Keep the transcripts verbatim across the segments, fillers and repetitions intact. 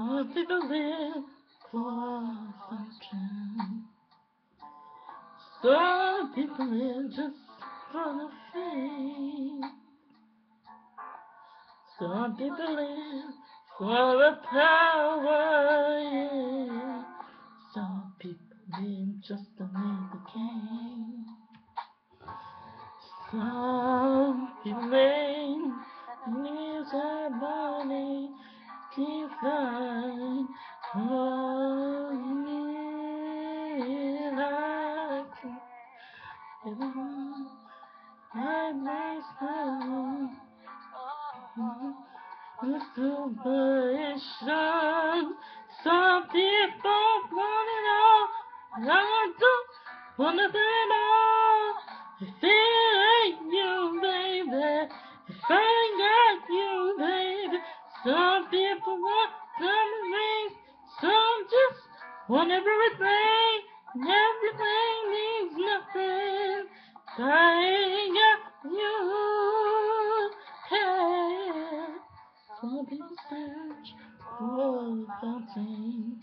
Some people live for fortune. Some people live just for the fame. Some people live for the power, yeah. Some people live just to make the game. Some people live their body define only like everyone I myself with superstition. Some people want it all, and I don't want it all. If it ain't you, baby, if I ain't got you, baby. Some people want some rings, some just want everything, and everything means nothing if I ain't got you. Hey. Some people search for a fountain.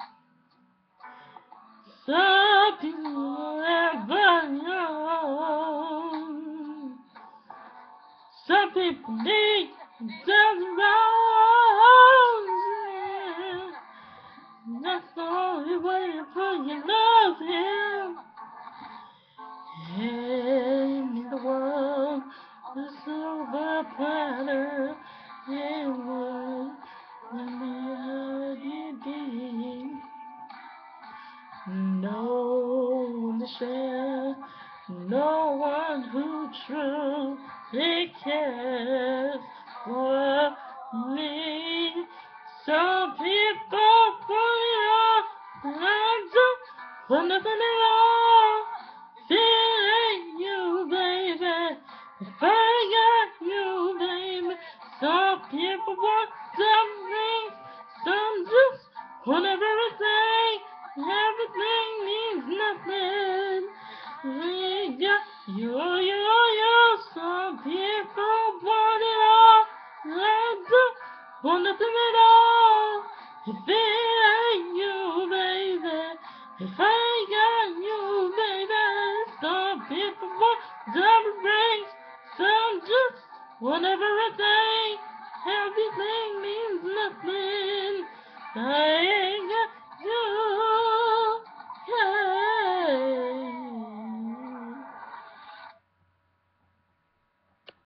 Some people ever young. Some people need some roses. That's the only way to put your love here. And in the world, the silver platter, it would let me be. No one to share, no one who truly cares for me. Some people want it all, and I don't want nothing at all. If it ain't you, baby, if I got you, baby. Some people want some things, some just want everything. Everything means nothing. We got you, you, you. Some people want it all, and I don't want nothing at all. If it ain't you, baby, if I ain't got you, baby. Some people want diamond rings, some just want everything. Everything means nothing. I